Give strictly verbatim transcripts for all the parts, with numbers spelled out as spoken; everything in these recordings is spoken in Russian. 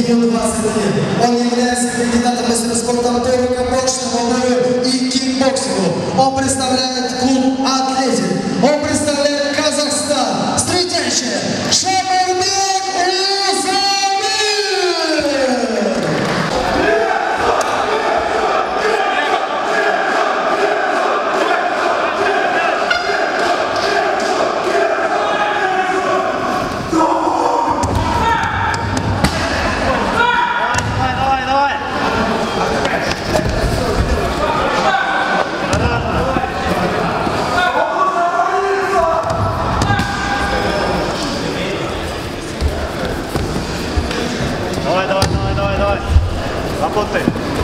ему двадцать лет. Он является кандидатом мастера спорта по рукопашному бою и кикбоксингу. Он представляет клуб «Атлетик». Он представляет Казахстан. Встречайте, Шамарбек Усамир! Работай.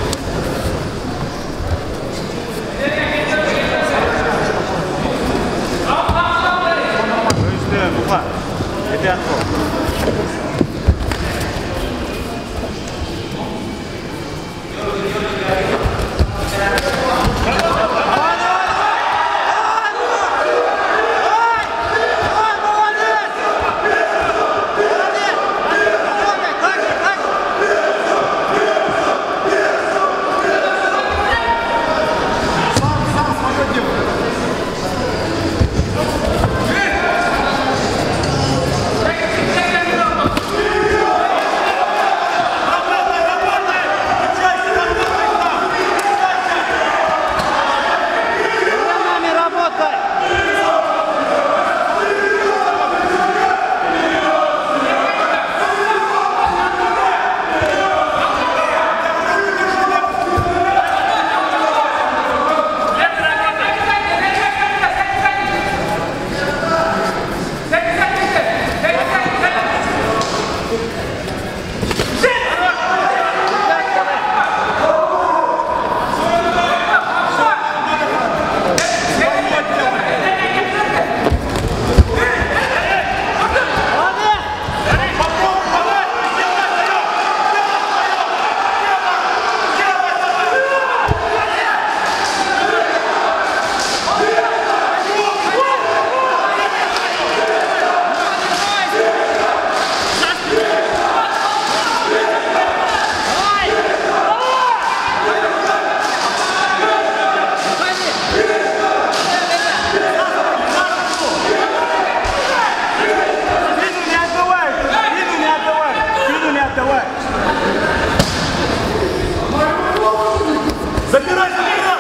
Забирай, забирай!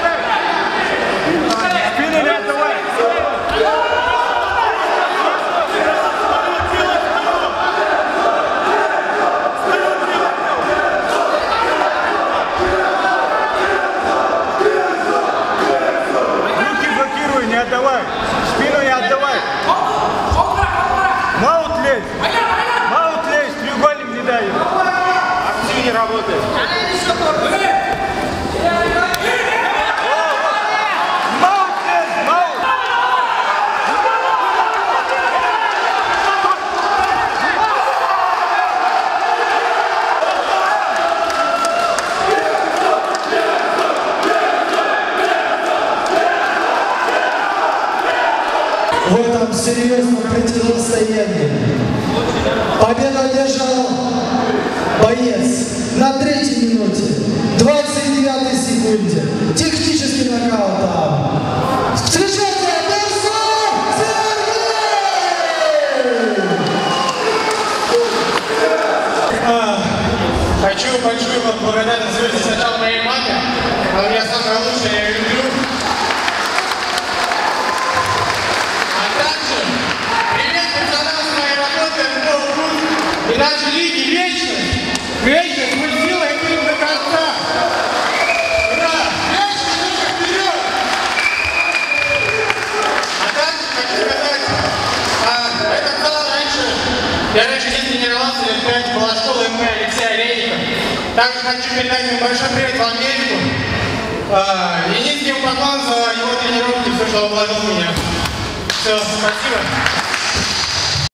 Спину не отдавай! Руки блокируй, не отдавай! Спину не отдавай! Маут лезь! Маут лезь! Треугольник не дай! Активнее работает! В этом серьезном противостоянии победу одержал боец на третьей минуте, двадцать девятой секунде. Технический нокаут. Встречайте, Берсон Сергей! Хочу большую вам благодарность выразить сначала моей маме. Она меня самая лучшая, я ее люблю. И наши лиги вечность, вечность, мы силой будем до конца. Ура! Вечность, только вперед! А также хочу сказать, а, это было раньше. Я раньше здесь тренировался, лет пять, была школа эм эм а Алексея Олейника. Также хочу передать ему большой привет в Америку. А, и низкий ему поклон за его тренировки, все, что он вложил в меня. Все, спасибо.